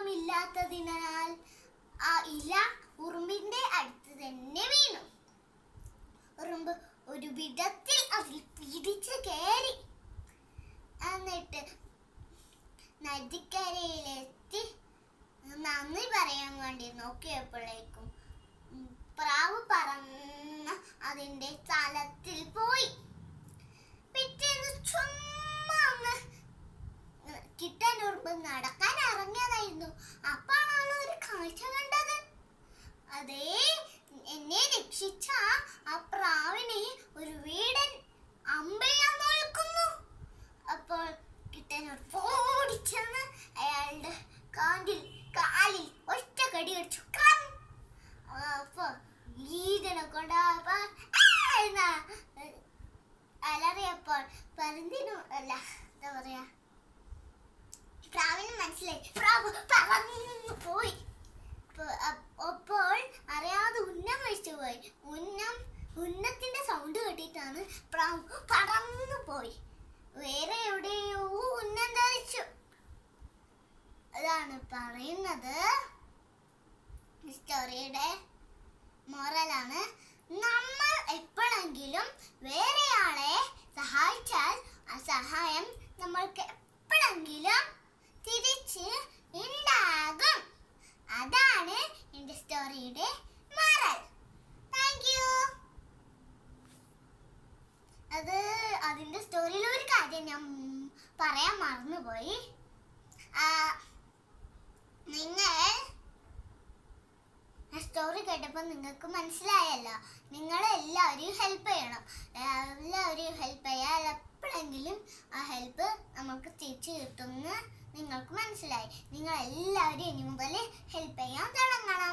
ഇല്ലാത്തതിനാൽ ആ ഇല ഉറുമ്പിന്റെ അടുത്ത് തന്നെ വീണു. ഉറുമ്പ് ഒരു വിധത്തിൽ അതിൽ പിടിച്ച് കയറി. എന്നിട്ട് നദിക്കരയിലെത്തി നന്ദി പറയാൻ വേണ്ടി നോക്കിയപ്പോഴേക്കും പ്രാവ് പറന്ന് അതിന്റെ തലത്തിൽ പോയി. പിറ്റേന്ന് ചുമ്മാ കിട്ടാൻ ഉറുമ്പ് നടക്കാൻ ഇറങ്ങിയതായിരുന്നു. അപ്പോഴാണ് ഒരു കാഴ്ച കണ്ടത്. അതേ എന്നെ രക്ഷിച്ച ആ പ്രാവിനെ ഒരു വീടൻ അമ്പെയ്യാൻ നോക്കുന്നു. അപ്പോൾ കിട്ടാൻ ഓടിച്ചെന്ന് അയാളുടെ കാലിൽ ഒറ്റ കടി അടിച്ചു. അപ്പൊ ഈതനെ കൊണ്ട് അലറിയപ്പോൾ പരുന്തിനും അല്ല എന്താ പറയാ പ്രാവിന് മനസ്സിലായി. പ്രാവ് പറന്നു പോയി. അപ്പോൾ അറിയാതെ ഉന്നം വെച്ചു പോയി. ഉന്നത്തിന്റെ സൗണ്ട് കേട്ടിട്ടാണ് പ്രാവ് പറന്നു പോയി. വേറെ എവിടെയോ ഉന്നം ധരിച്ചു. അതാണ് പറയുന്നത്. സ്റ്റോറിയുടെ മോറലാണ്, നമ്മൾ എപ്പോഴെങ്കിലും വേറെയാളെ സഹായിച്ചാൽ ആ സഹായം നമ്മൾക്ക് എപ്പോഴെങ്കിലും തിരിച്ച് ഉണ്ടാകും. അതാണ് എൻ്റെ സ്റ്റോറിയുടെ മോറൽ. Thank you. അതിൻ്റെ സ്റ്റോറിയിൽ ഒരു കാര്യം ഞാൻ പറയാൻ മറന്നുപോയി. നിങ്ങൾ സ്റ്റോറി കേട്ടപ്പോൾ നിങ്ങൾക്ക് മനസ്സിലായല്ലോ, നിങ്ങളെല്ലാവരും ഹെൽപ്പ് ചെയ്യണം. എല്ലാവരും ഹെൽപ്പ് ചെയ്യാൻ എപ്പോഴെങ്കിലും ആ ഹെൽപ്പ് നമുക്ക് തിരിച്ചു കിട്ടുമെന്ന് നിങ്ങൾക്ക് മനസ്സിലായി. നിങ്ങളെല്ലാവരും ഇനി മുതൽ ഹെൽപ്പ് ചെയ്യാൻ തുടങ്ങണം.